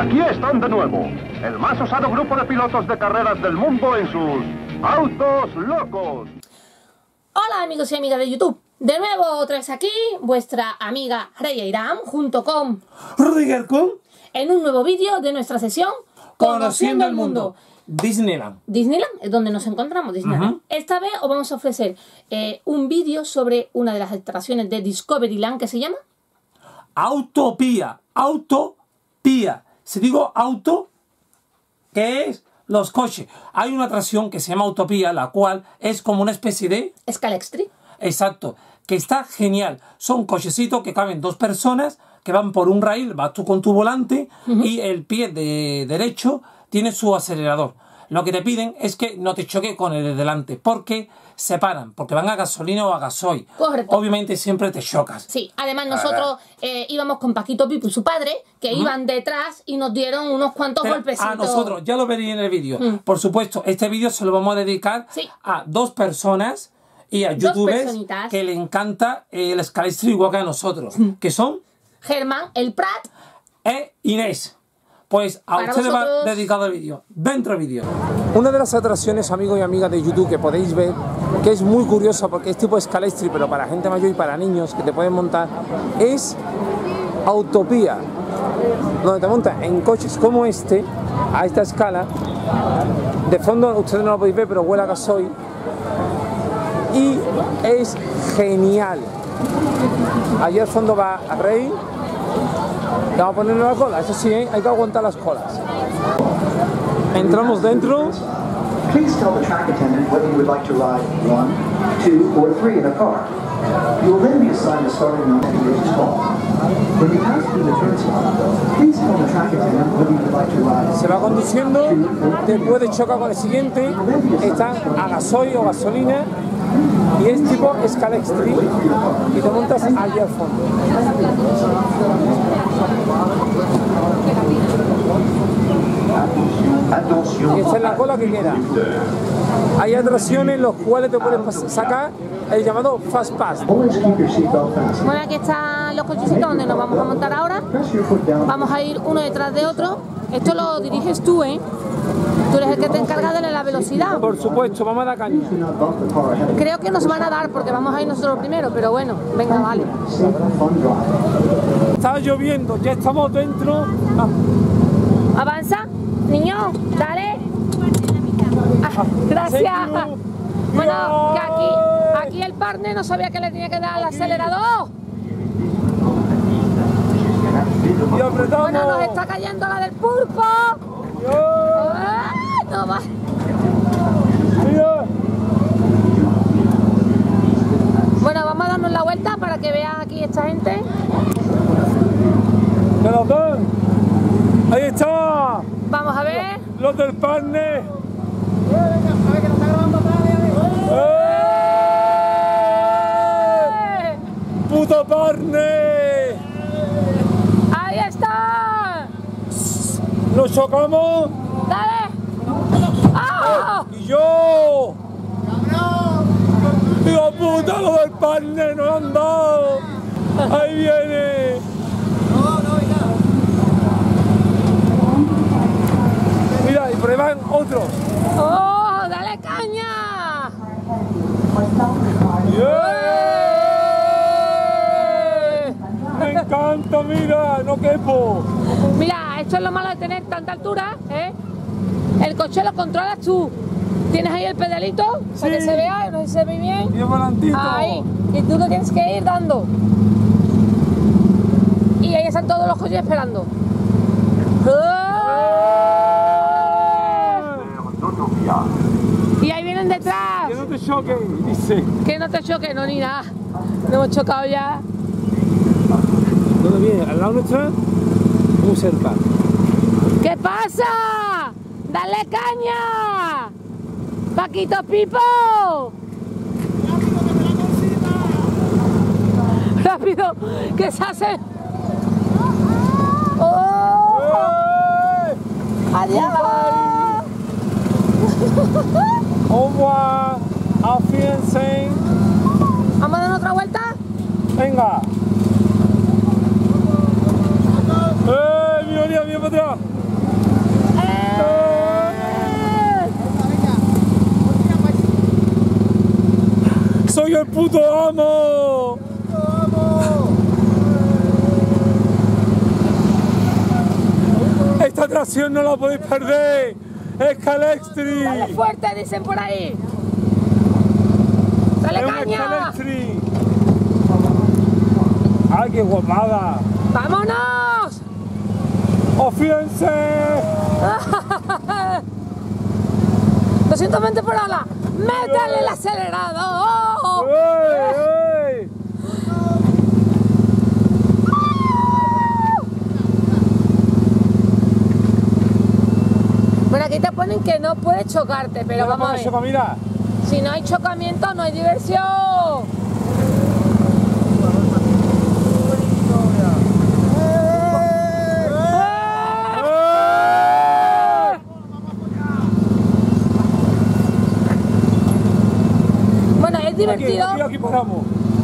Aquí están de nuevo, el más osado grupo de pilotos de carreras del mundo en sus autos locos. Hola amigos y amigas de YouTube, de nuevo otra vez aquí, vuestra amiga Reya Irán, junto con Rudiger Kun, en un nuevo vídeo de nuestra sesión Conociendo el Mundo. Disneyland. Disneyland es donde nos encontramos, Disneyland. Esta vez os vamos a ofrecer un vídeo sobre una de las atracciones de Discoveryland que se llama Autopía. Autopía. Si digo auto, ¿qué es? Los coches. Hay una atracción que se llama Autopía, la cual es como una especie de... Scalextric. Exacto. Que está genial. Son cochecitos que caben dos personas, que van por un rail, vas tú con tu volante y el pie de derecho tiene su acelerador. Lo que te piden es que no te choque con el de delante, porque se paran, porque van a gasolina o a gasoil. Correcto. Obviamente siempre te chocas. Sí, además nosotros íbamos con Paquito Pipo y su padre, que iban detrás y nos dieron unos cuantos golpecitos. A nosotros, ya lo veréis en el vídeo. Por supuesto, este vídeo se lo vamos a dedicar a dos personas y a youtubers que le encanta el Scalextric igual que a nosotros, que son Germán, el Prat e Inés. Pues a ustedes va dedicado el vídeo. Dentro del vídeo. Una de las atracciones, amigos y amigas de YouTube, que podéis ver, que es muy curiosa porque es tipo Scalextric, pero para gente mayor y para niños que te pueden montar, es Autopía, donde te montas en coches como este, a esta escala. De fondo ustedes no lo podéis ver, pero huele a gasoil. Y es genial. Allí al fondo va a Rey. Vamos a ponerle la cola, eso sí, hay que aguantar las colas. Entramos dentro. Please tell the track attendant whether you would like to ride 1, 2, or 3 in a car. You will then be assigned a starting number and your call. When you pass through the turn slot, please tell the track attendant whether you would like to ride. Se va conduciendo, después de chocar con el siguiente, están a gasoil o gasolina. Y es tipo Scalextric y te montas allí al fondo. Y esta es la cola que queda. Hay atracciones en las cuales te puedes sacar el llamado Fast Pass. Bueno, aquí están los cochecitos donde nos vamos a montar ahora. Vamos a ir uno detrás de otro. Esto lo diriges tú, ¿eh? Tú eres el que te encarga de la velocidad. Por supuesto, vamos a dar caña. Creo que nos van a dar porque vamos a ir nosotros primero, pero bueno, venga, vale. Está lloviendo, ya estamos dentro. Avanza, niño, dale. Gracias. Bueno, que aquí el partner no sabía que le tenía que dar al acelerador. Y apretamos. Bueno, nos está cayendo la del pulpo. No va. Bueno, vamos a darnos la vuelta para que vean aquí esta gente. ¡Me los dan! ¡Ahí está! Vamos a ver. Los del partner. A ver que nos está grabando atrás. ¡Puto partner! Ahí está. ¡Nos chocamos! ¡Dale! ¡Ah! ¡Y yo! ¡Digo puta, lo del partner no han dado! ¡Ahí viene! Mira, y prueban otros. ¡Oh! ¡Dale caña! ¡Me encanta, mira! ¡No quepo! Mira, esto es lo malo de tener tanta altura, ¿eh? El coche lo controlas tú. Tienes ahí el pedalito para que se vea, no sé si se ve bien. Y el volantito. Ahí. Y tú lo tienes que ir dando. Y ahí están todos los coches esperando. Y ahí vienen detrás. Que no te choque, dice. Que no te choque, no ni nada. No hemos chocado ya. ¿Dónde viene? ¿Al lado nuestra? Muy cerca. ¿Qué pasa? ¡Dale caña! ¡Paquito Pipo! ¡Rápido! ¡Que se hace! ¡Oh! ¡Adiós! Au revoir. Auf Wiedersehen. ¿Vamos a dar otra vuelta? Venga. Mira, mira, mira para atrás. ¡Soy el puto amo! Esta atracción no la podéis perder. ¡Scalextric! ¡Dale fuerte! Dicen por ahí. ¡Dale caña! Scalextric. ¡Ay, qué guapada! ¡Vámonos! ¡Oh, fíjense! 220 por hora. ¡Métale el acelerador! ¡Ey, ey! Bueno, aquí te ponen que no puedes chocarte, pero vamos a ver. Mira. Si no hay chocamiento, no hay diversión. Bueno, es divertido. Aquí paramos.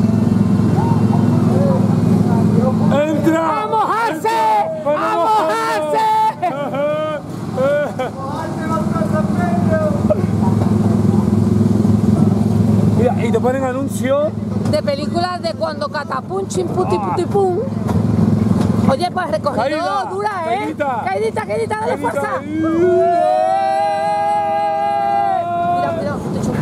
¡Entra! ¡A mojarse! ¡A mojarse! Mira, y te ponen anuncios De películas de cuando catapum, chimputi, puti, pum. Oye, pues recorrido Caída, dura, ¿eh? caidita. Caidita, dale fuerza. Cuidado, te choco.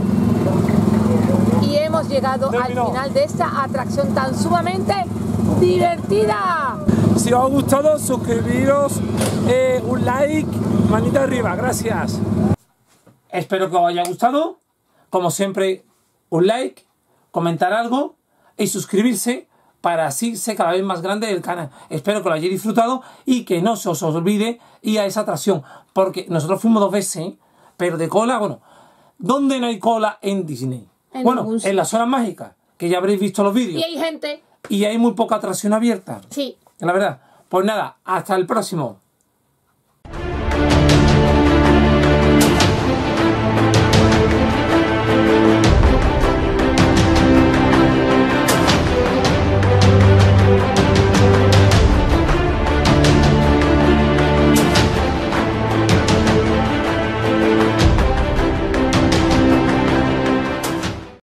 Y hemos llegado Terminó. al final de esta atracción tan sumamente divertida. Si os ha gustado, suscribiros, un like, manita arriba, gracias. Espero que os haya gustado. Como siempre, un like, comentar algo y suscribirse para así ser cada vez más grande el canal. Espero que lo hayáis disfrutado y que no se os olvide ir a esa atracción, porque nosotros fuimos 2 veces, pero de cola, bueno, ¿dónde no hay cola en Disney? Bueno, en las zonas mágicas, que ya habréis visto los vídeos. Y hay gente. Y hay muy poca atracción abierta. Sí. La verdad. Pues nada, hasta el próximo.